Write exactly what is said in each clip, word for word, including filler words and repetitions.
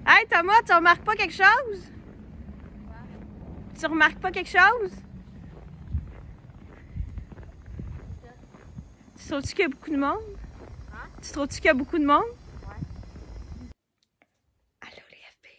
Hey Thomas, tu remarques pas quelque chose? Tu remarques pas quelque chose? Tu trouves-tu qu'il y a beaucoup de monde? Hein? Tu trouves-tu qu'il y a beaucoup de monde? Ouais. Allô les F B.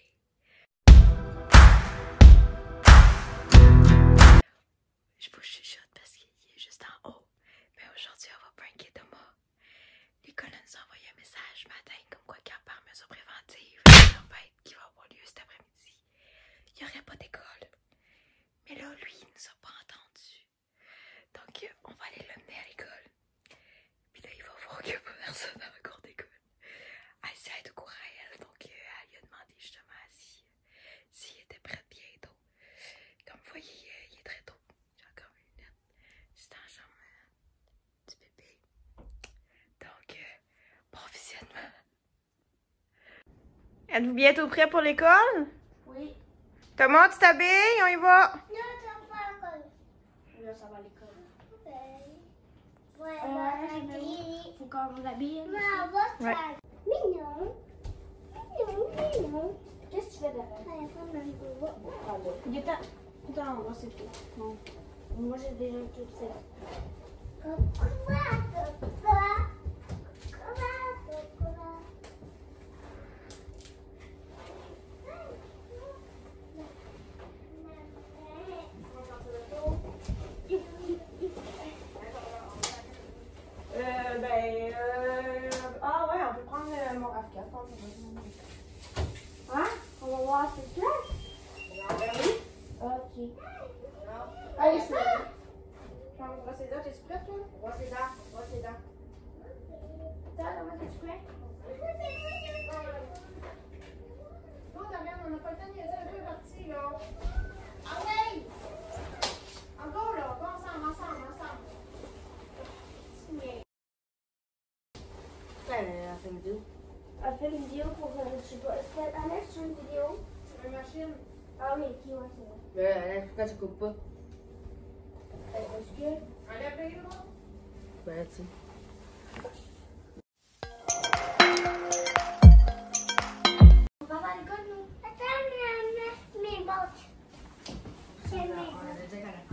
Je vous chuchote parce qu'il est juste en haut. Mais aujourd'hui, on va pranker Thomas. L'école nous a envoyé un message ce matin comme quoi qu'il y a par mesure préventive une tempête qui va avoir lieu cet après-midi. Il n'y aurait pas d'école. Mais là, lui, il nous a pas entendus. Donc, on va aller l'emmener à l'école. Puis là, il va voir qu'il n'y a pas personne dans la cour d'école. Elle s'est au courant à elle. Donc, euh, elle lui a demandé justement si, s'il était prêt bientôt. Comme vous voyez, euh, il est très tôt. J'ai encore mes lunettes. C'est dans la chambre euh, du bébé. Donc, euh, bon visionnement. Êtes-vous bientôt prêt pour l'école? Oui. Comment tu t'habilles? On y va? Non, ça va à l'école. Là, ça va à l'école. Ok. Ouais, Euh, ouais, faut qu'on l'habille. Maman, va Ouais. Mignon. Mignon, mignon. Qu'est-ce que tu fais derrière? Il est temps. Attends, moi c'est tout. Non. Moi j'ai déjà tout fait. Euh, ben, euh... Ah ouais, on peut prendre euh, mon RAV quatre. Hein? On va voir cette place? Ben oui. Ok. Allez, c'est... Je vais me brosser les dents. T'es-tu prête, toi? Brosse les dents. Brosse les dents. Ça, comment t'es-tu prêt? Non, Dorian, on n'a pas le temps de niaiser un peu parti, là. Ah ouais! Encore, là. Va ensemble, ensemble, ensemble. Elle a fait une vidéo. Elle a fait une vidéo pour, euh, je sais pas, est-ce qu'elle Alex sur une vidéo? C'est ma machine. Ah oui, qui ouais, c'est vrai. Mais Alex, pourquoi tu coupes pas? Est-ce que... Enlève-les, là. Ben, tu sais. On va à l'école, nous? Attends, mes bottes. C'est mes On bottes. a dit qu'à la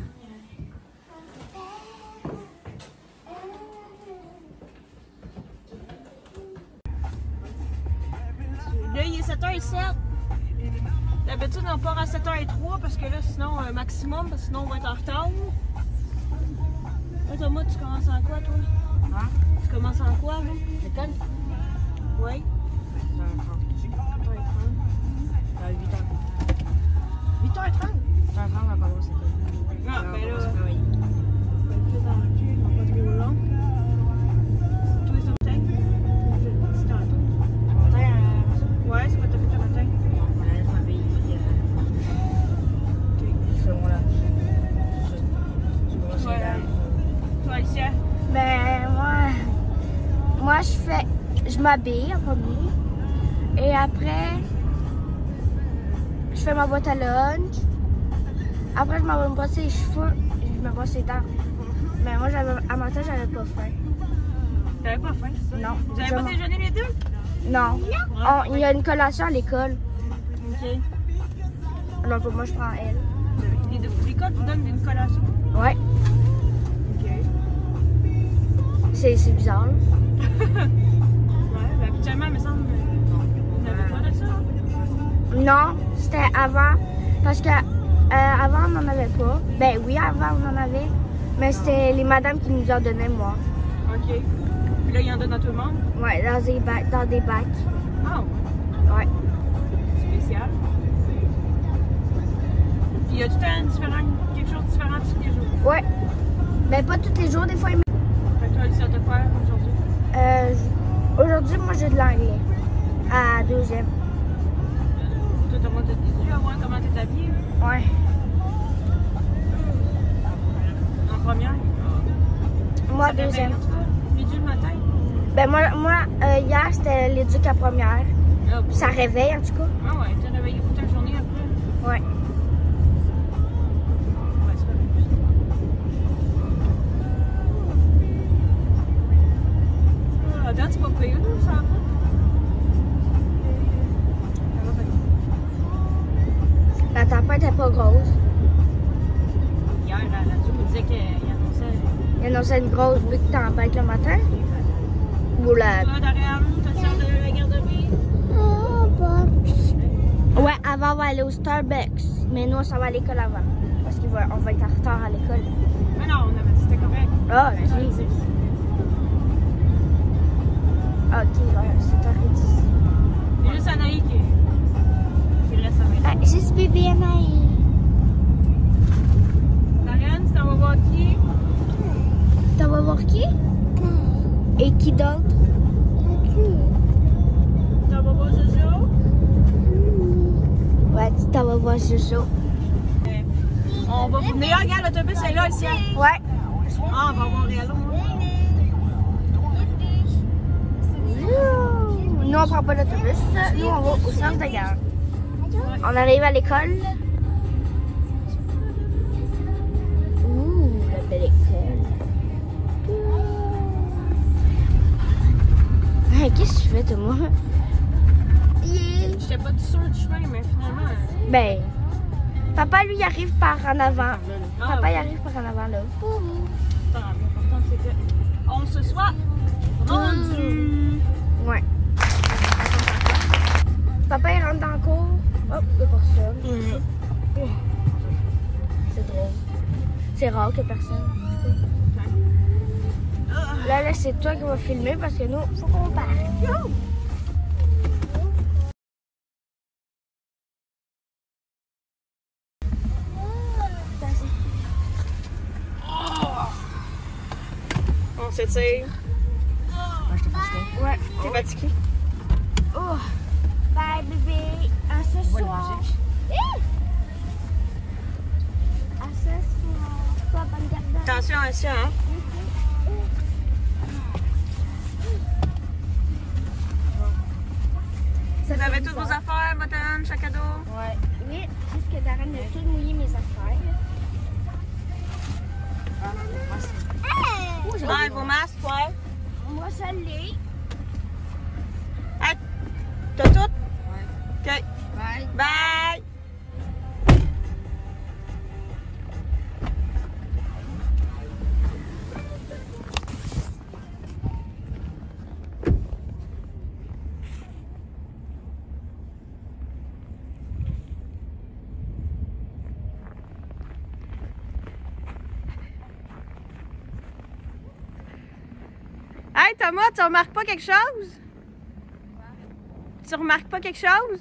Là, il est sept heures sept. D'habitude, on part à sept heures trois parce que là, sinon, un maximum, parce que sinon, on va être en retard. Là, Thomas, tu commences en quoi, toi? Hein? Tu commences en quoi, là? L'école? Oui. sept heures trente. Euh, huit heures. huit heures trente? huit heures trente, on va commencer l'école. Ah, Alors, ben on va là, se travailler. on va le faire dans le cul, on va pas trop long. Toi, ça matin? C'est tantôt. Matin, euh, Ouais, c'est quoi t'as fait le matin? on va aller se réveiller, puis euh, c'est bon, là. Je me brosse les Ouais. dents. Toi, Alicia? Ben, moi, moi, je fais, je m'habille en premier. Et après, je fais ma boîte à lunch. Après, je m'en vais me brosser les cheveux. Je me brosse les dents. Mais moi, j'avais, à matin, j'avais pas faim. T'avais pas faim, c'est ça? Non. Vous avez pas Je- déjeuné les deux? Non. On- Il y a une collation à l'école. Ok. Donc, moi, je prends elle. Les deux- L'école vous donne une collation? Ouais. Ok. C'est, c'est bizarre, là. Ouais, ben habituellement, il me semble, vous n'avez pas de ça? Non, c'était avant. Parce que euh, avant, on n'en avait pas. Ben oui, avant, on en avait. Mais c'était les madames qui nous en donnaient, moi. Ok. Puis là, il y en donne à tout le monde? Ouais, dans des bacs. Dans des bacs. Ah, ouais. Ouais. Spécial. Puis y a tout un différent, quelque chose de différent tous les jours. Ouais. Ben pas tous les jours, des fois. il me- Fait que toi, Alicia, t'as quoi aujourd'hui? Euh, j- aujourd'hui, moi, j'ai de l'anglais. À deuxième. Toi, t'as moi, t'as dit, à voir comment t'es habillée? Ouais. En première? Moi, Ça te deuxième. réveille, en tout cas, midi le matin? Ben moi, moi euh, hier, c'était l'éduc à première. Ah, bon. Ça réveille, en tout cas. Ah ouais, t'es réveillée toute la journée après? Ouais. Ouais, c'est correct. Ah, attends, c'est pas payé, nous, ça va? Ça va, fait pas grosse. Hier, à la radio, on disait qu'il annonçait. Il annonçait une grosse big tempête le matin. Ou la... Toi, Darian, ta soeur de la garderie? Oh, box. Ouais, avant, on va aller au Starbucks. Mais nous, on s'en va à l'école avant. Parce qu'on va, on va être en retard à l'école. Mais non, on avait dit que c'était correct. Ah, ben oui. Ok, ouais, c'est heures dix. Il y a juste Anaï qui, qui reste à la maison. Ah, juste bébé Anaï. Darian, tu t'en vas voir qui? T'en vas voir qui? Et qui d'autre? Tu t'en vas voir Jojo? Ouais, tu t'en vas voir Jojo. On va vous venir. Regarde, l'autobus est là, ici. Ouais. Ah, on va voir Réalo. Nous, on prend pas l'autobus. Nous, on va au centre de gare. On arrive à l'école. Ouh, la belle école. Hey, qu'est-ce que tu fais, Thomas? J'étais pas tout sûr du chemin, mais finalement. Ben, papa, lui, il arrive par en avant. Ah, Papa, il ok. arrive par en avant, là. Attends, l'important, c'est que on se soit rendu. Ouais. Papa, il rentre dans le cours. Hop, il y a personne. C'est drôle. C'est rare que personne. Là, là, c'est toi qui vas filmer parce que nous, faut qu'on parte. On s'étire. Ah, j'étais fatiguée. Ouais. T'es fatiguée? Oh. Bye, bébé. À ce Ouais, la soir. musique. Hi! À ce soir. Toi, bonne garde. Attention à ça, hein? Vous avez toutes vos affaires, bottines, sac à dos? Ouais. Oui, puisque Darren a tout mouillé mes affaires. Oh, j'ai Ouais, vos masques, ouais. Moi, ça l'est. Hey, t'as tout? Ouais. OK. Bye. Bye! Hey Thomas, tu remarques pas quelque chose? Tu remarques pas quelque chose?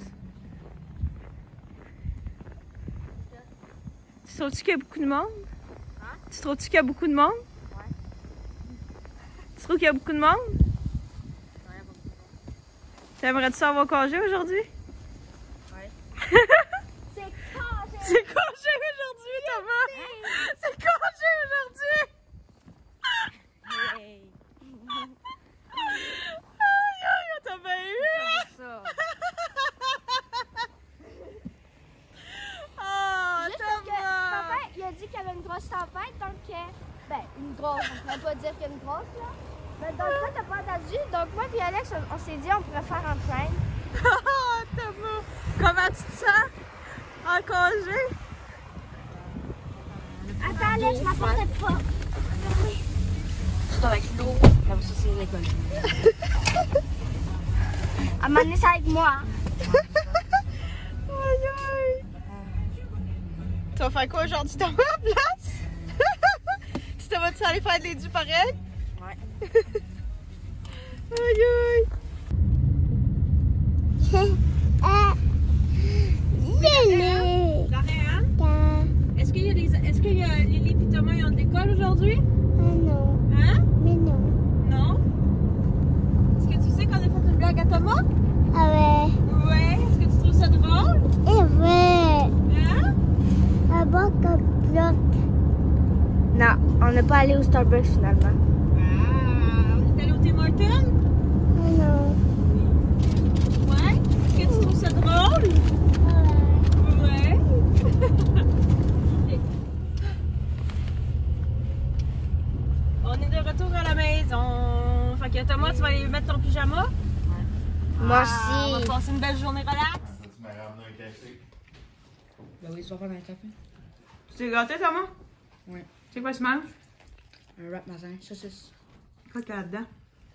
Tu trouves-tu qu'il y a beaucoup de monde? Hein? Tu trouves-tu qu'il y a beaucoup de monde? Ouais. Tu trouves qu'il y a beaucoup de monde? Ouais, bon. T'aimerais-tu avoir congé aujourd'hui? Ouais. C'est congé. C'est congé aujourd'hui, Thomas! C'est congé aujourd'hui! Hey. Aïe, aïe, t'as bien eu! Ça. Oh, Juste parce que Thomas! papa, il a dit qu'il y avait une grosse tempête, donc, euh, ben, une grosse, on ne pourrait pas dire qu'il y a une grosse, là. Mais donc, toi, t'as pas entendu, donc moi et Alex, on, on s'est dit on pourrait faire un prank. Oh, Thomas! Comment tu te sens? En congé? Attends, Alex, m'apporte pas. Tout avec l'eau. Comme ça, c'est l'école. À un moment donné, c'est avec moi. Aïe, aïe! Tu vas faire quoi aujourd'hui, Thomas, à la place? Tu te vas-tu aller faire de l'édu pareil? Ouais. Aïe, aïe! Lily. Dorian, est-ce qu'il y a les, est-ce qu'il y a Lily et Thomas ils ont de l'école aujourd'hui? Non, Hein? mais non. Non? Est-ce que tu sais qu'on a fait une blague à Thomas? Ah ouais. Ouais. Est-ce que tu trouves ça drôle? Et ouais. Hein? Un bon bloc. Non, on n'est pas allé au Starbucks finalement. Ah, on est allé au Tim Hortons? Non. Ouais. Est-ce que tu trouves ça drôle? Ouais. On est de retour à la maison. Fait que Thomas, tu vas aller mettre ton pyjama? Moi Ah, on aussi. va passer une belle journée relax. Tu m'as ramené un café. Ben oui, tu vas faire dans le café. Tu t'es gâté, Thomas? Oui. C'est quoi tu manges? Un wrap matin, saucisse. Quoi qu'il y a là-dedans?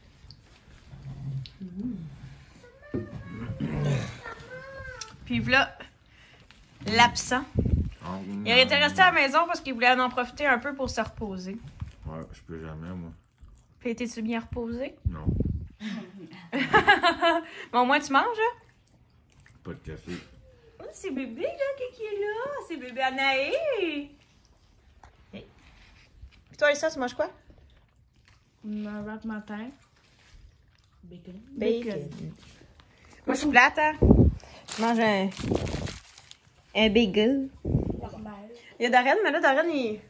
Mmh. Puis voilà, l'absent. Il était resté à la maison parce qu'il voulait en profiter un peu pour se reposer. Ouais, je peux jamais, moi. Puis étais-tu bien reposé? Non. Bon, au moins tu manges, hein? Pas de café. Oh, c'est bébé, là, qui est là? C'est bébé Anaï! Hey. Puis toi, Elsa, tu manges quoi? Un wrap matin. Bacon. Bacon. Moi, je suis plate, hein? Je mange un... un bagel. Normal. Il y a Darren, mais là, Darren, il...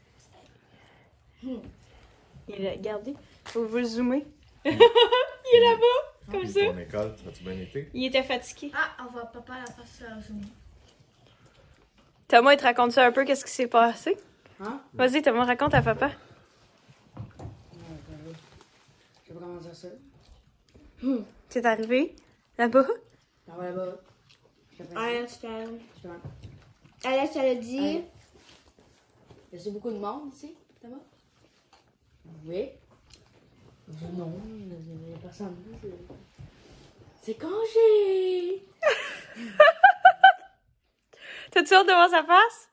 Il est là, regardez. Faut vous le zoomer. Il est là-bas, comme Puis ça. ton école, as-tu bien été? Il était fatigué. Ah, on va papa la face à la zoom. Thomas, il te raconte ça un peu, qu'est-ce qui s'est passé? Hein? Vas-y, Thomas, raconte à papa. Je sais pas comment dire ça. C'est arrivé là-bas? Ah ouais, là-bas. Alex, Justement. Alex, elle a dit. Hey. Y a beaucoup de monde ici, Thomas? Oui. Non, il y a personne. C'est congé! T'as-tu hâte de voir sa face?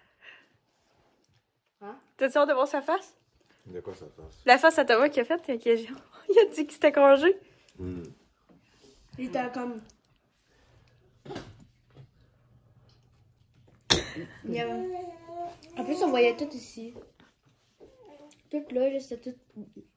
Hein? T'as-tu hâte de voir sa face? De quoi ça passe? La face à Thomas qu'il a faite, il a, il a dit que c'était congé. Mm. Il était comme. Il y a... En plus, on voyait tout ici. Tout là, là, c'était tout.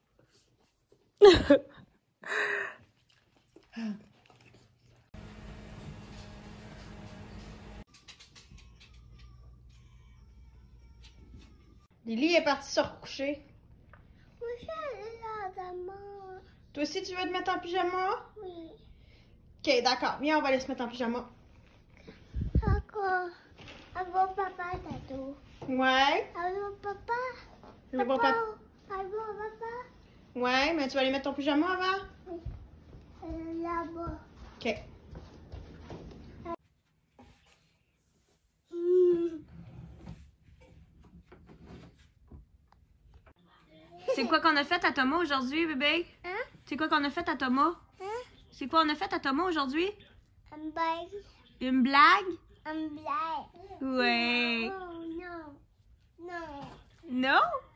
Lily est partie se recoucher. Moi, je suis allée là, maman. Toi aussi, tu veux te mettre en pyjama? Oui. Ok, d'accord. Viens, on va aller se mettre en pyjama. D'accord. Allô, papa, tatou. Ouais. Allô, papa. Je veux pas papa. Allô, papa. Ouais, mais tu vas aller mettre ton pyjama avant? Euh, Là-bas. Ok. Hmm. C'est quoi qu'on a fait à Thomas aujourd'hui, bébé? Hein? C'est quoi qu'on a fait à Thomas? Hein? C'est quoi on a fait à Thomas aujourd'hui? Un bague. Une blague? Un blague. Ouais. Oh, non. Non. Non?